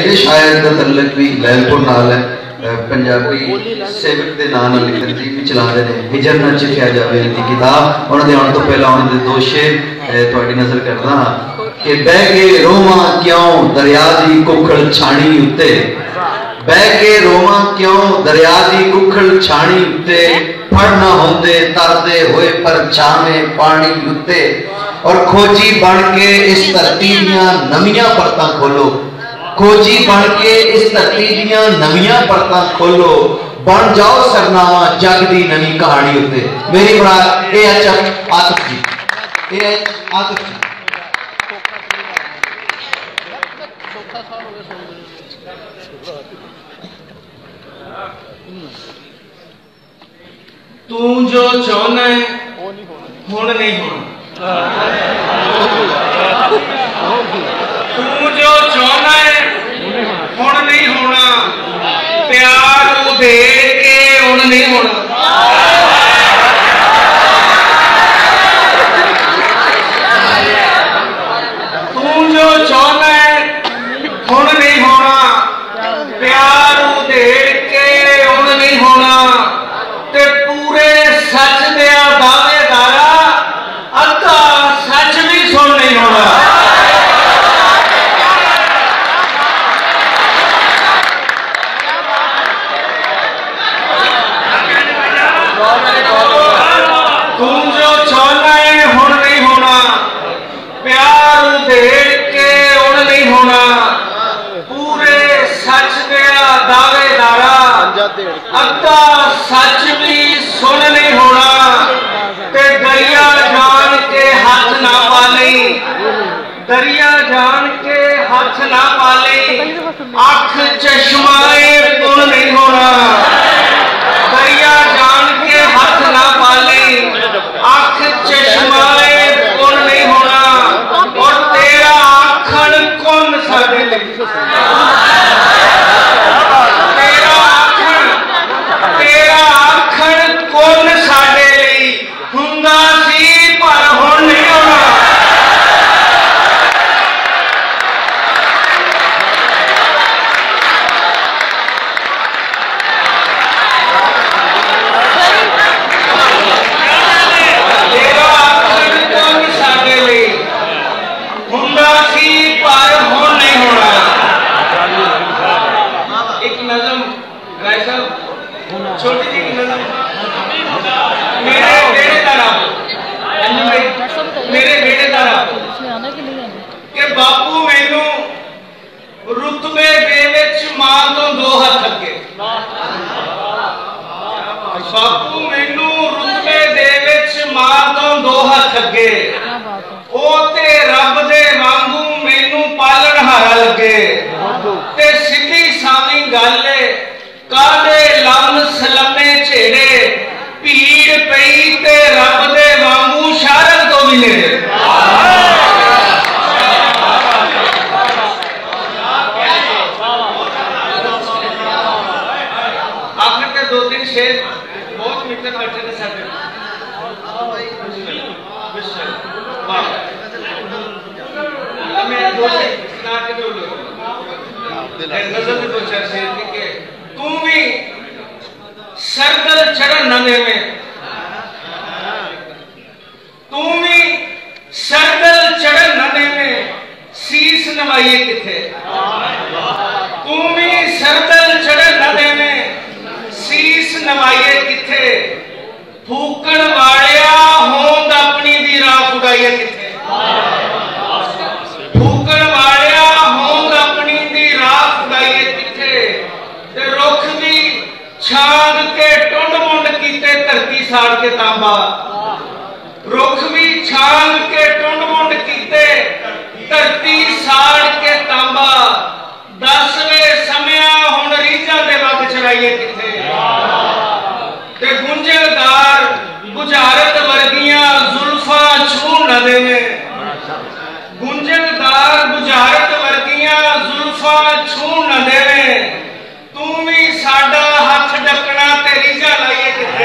मेरे शायर का तल्लक भी लैलपुर नाल है। पंजाबी सेवक के नाम लिखन जी भी चलाते हैं। हिजर न चिखिया जावे दी किताब उन्होंने आने तो पहला उन्होंने दो शेर थोड़ी नजर करना कि बह के रोमा क्यों दरिया दी कुखड़ छाणी उत्ते, बह के रोमा क्यों दरिया दी कुखड़ छाणी उत्ते, फड़ना होंदे तरदे होए पर छावे पानी उत्ते, और खोजी बन के इस धरती दियां नवियां परतां खोलो, खोजी बन के इस धरती दियां नवियां परतां खोलो, बन जाओ सरनावा जग दी नवी कहानी उत्ते। मेरी बड़ा ए अच्छा आतिफ जी, ए आतिफ जी तू जो चाहना है हुण नहीं होना, तू जो चाहना है हुण नहीं होना, प्यार दे के हुण नहीं होना, तू जो चाहना है हुण नहीं होना, प्यार दे के हुण नहीं होना, ते पूरे सच दिया दावेदारा अद्धा सच भी सुन नहीं होना। तू जो चाहना है हुण नहीं होना, प्यार दे के हुण नहीं होना, पूरे सच दिया दावेदारा अद्धा सच भी सुन नहीं होना, ते दरिया जान के हाथ ना पाले, दरिया जान के हाथ ना पाले, अख चश्माए पुन नहीं होना, दरिया जान के हाथ ना पाले, अख चश्माए पुन नहीं होना, और तेरा आखन कौन साडे तेरा आखन कौन साडे लई हुंदा सी पर हुण नहीं होना। तेरा आखन कौन साडे लई हुंदा सी पर हुण नहीं होना। एक नज़म राय साहब, छोटी जी नज़म, मेरे बेटे का नाम, मेरे बेटे का नाम कि बापू मैनू रुतबे दे विच मां तो दो हाथ अगे, बापू मैनू रुतबे दे विच मां तो दो हाथ अगे, ओ ते रब दे वांगू मैनू पालन हारा लगे, ते सीधी सावी गल कादे लम सलमे झेड़े, भीड़ पई ते रब दे वांगू शारद तो भी नेड़े। आखिर के दो तीन शेर बहुत मित्र बैठे थे साथ मैं दो शेर सुना के नजर में दो चार शेर के तू भी सरदल चढ़न न देवे, तू भी सरदल चढ़न न देवे, शीस नवाइए किथे, तू भी सरदल चढ़न न देवे, शीस नवाइए किथे, फूकण वालिया होंद अपनी दी राख उड़ाइए किथे, फूकण वालिया होंद अपनी दी राख उड़ाइए किथे, ते रुख भी छांग के टुंड मुंड कीते धरती साड़ के तांबा, रुख भी छांग के टुंड मुंड कीते धरती साड़ के तांबा, 10वें समया हुण रीझां दे वग चढ़ाइए किथे, ते गुंजलदार बुझारत वर्गियां जुल्फां छू न देवे, गुंजलदार बुझारत वर्गियां जुल्फां छू न देवे, तू भी साडा हथ डकना ते रीझां लाइए किथे।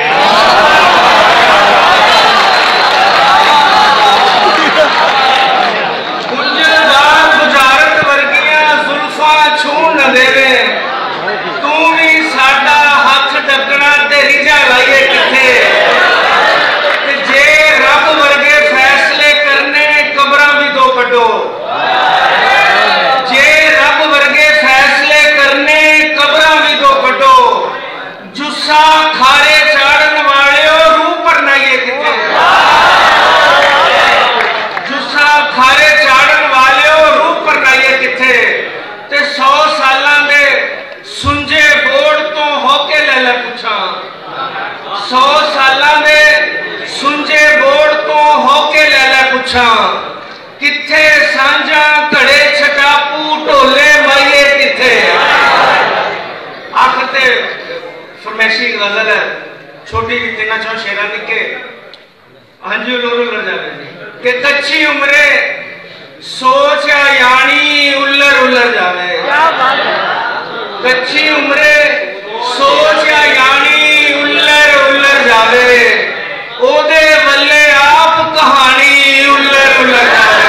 गुंजलदार बुझारत वर्गियां जुल्फां छू न देवे तू भी साडा हथ डकना ते रिझा लाइए किथे जे रब वर्गे फैसले करने कब्रां भी दो कटो जे रब वर्गे फैसले करने कब्रां भी दो कटो जुस्सा खारे चाड़न वालियो रूह परनाइए किथे जुस्सा खारे चाड़न वालियो रूह परनाइए किथे ते 100 सालां दे सुंजे बोर्ड तो होके ले पूछा 100 सालां दे सुंजे बोर्ड तो होके ले पूछा किथे सांझा घड़े छटापू ढोले माइए किथे आखते फरमैशी गजल है छोटी जी तिना चौ शेरा निके हांजी लोरू लड़ जावे कि कच्ची उम्रे सोच यानी उल्लर उल्लर जावे कच्ची उम्रे सोच यानी उल्लर उल्लर जावे ओदे वल्ले आप कहानी उल्लर उल्लर जावे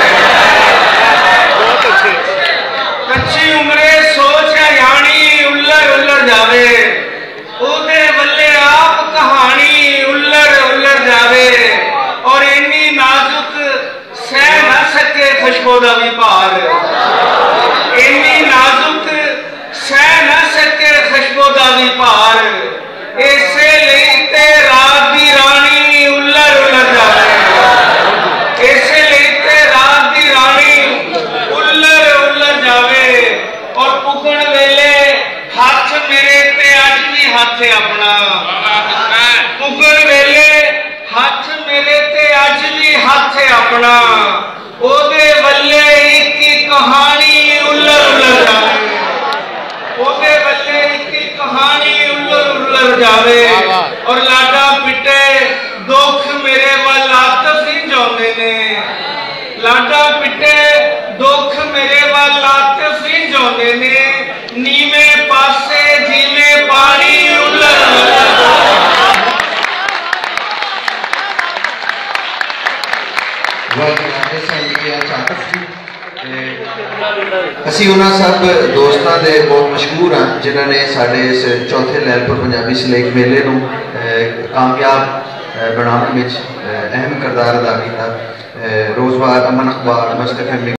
कच्ची उम्रे सोच यानी उल्लर उल्लर जावे ओदे वल्ले आप कहानी उल्लर उल्लर जावे और इन्नी नाजुक सह न सके खुशबू दा भी भार इन्नी नाजुक सह न सके खुशबू दा भी भार इसे लई ते रात दी रानी उल्लर उल्लर जावे इसे लई ते रात दी रानी उल्लर उल्लर जावे और पुगण वेले हाथ मेरे ते अज भी हाथ अपना पुगण वेले हाथ मेरे ते अज भी हाथ अपना ओदे वल्ले एक कहानी उल्लर उल्लर जावे ओदे वल्ले एक कहानी उल्लर उल्लर जावे और लाडा पिटे दुख मेरे वाल आतफ ही जाते ने लाडा पिटे दुख मेरे वाल आतफ ही जाते ने नीवे पासे धीमे पानी उल्लर उल्लर असी उन्होंने सब दोस्तों के बहुत मशहूर हाँ जिन्होंने साढ़े इस चौथे लैलपुर पंजाबी सलेक मेले को कामयाब बनाने में अहम किरदार अदा किया रोजवार अमन अखबार मस्तक